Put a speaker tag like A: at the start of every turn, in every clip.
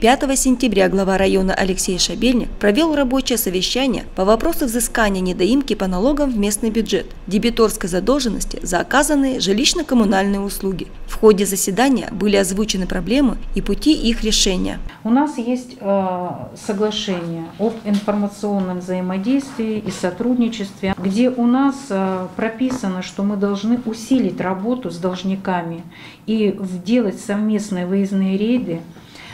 A: 5 сентября глава района Алексей Шабельник провел рабочее совещание по вопросу взыскания недоимки по налогам в местный бюджет, дебиторской задолженности за оказанные жилищно-коммунальные услуги. В ходе заседания были озвучены проблемы и пути их решения.
B: У нас есть соглашение об информационном взаимодействии и сотрудничестве, где у нас прописано, что мы должны усилить работу с должниками и делать совместные выездные рейды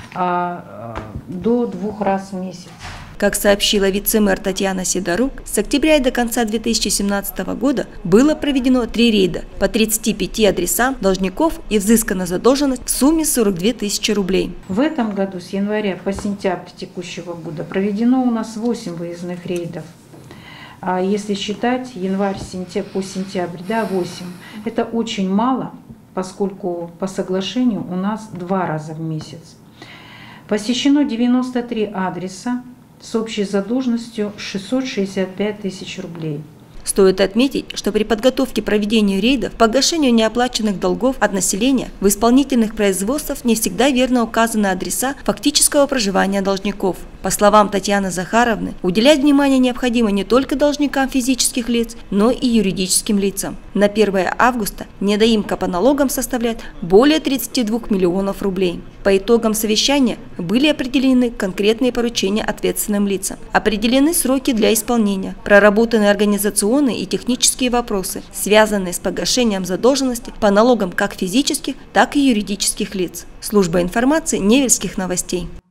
B: до 2 раз в месяц.
A: Как сообщила вице-мэр Татьяна Сидорук, с октября и до конца 2017 года было проведено 3 рейда по 35 адресам должников и взыскана задолженность в сумме 42 тысячи рублей.
B: В этом году с января по сентябрь текущего года проведено у нас 8 выездных рейдов. А если считать январь по сентябрь, 8. Это очень мало, поскольку по соглашению у нас 2 раза в месяц. Посещено 93 адреса с общей задолженностью 665 тысяч рублей.
A: Стоит отметить, что при подготовке проведения рейдов по погашению неоплаченных долгов от населения в исполнительных производствах не всегда верно указаны адреса фактического проживания должников. По словам Татьяны Захаровны, уделять внимание необходимо не только должникам физических лиц, но и юридическим лицам. На 1 августа недоимка по налогам составляет более 32 миллионов рублей. По итогам совещания были определены конкретные поручения ответственным лицам, определены сроки для исполнения, проработаны организационные и технические вопросы, связанные с погашением задолженности по налогам как физических, так и юридических лиц. Служба информации Невельских новостей.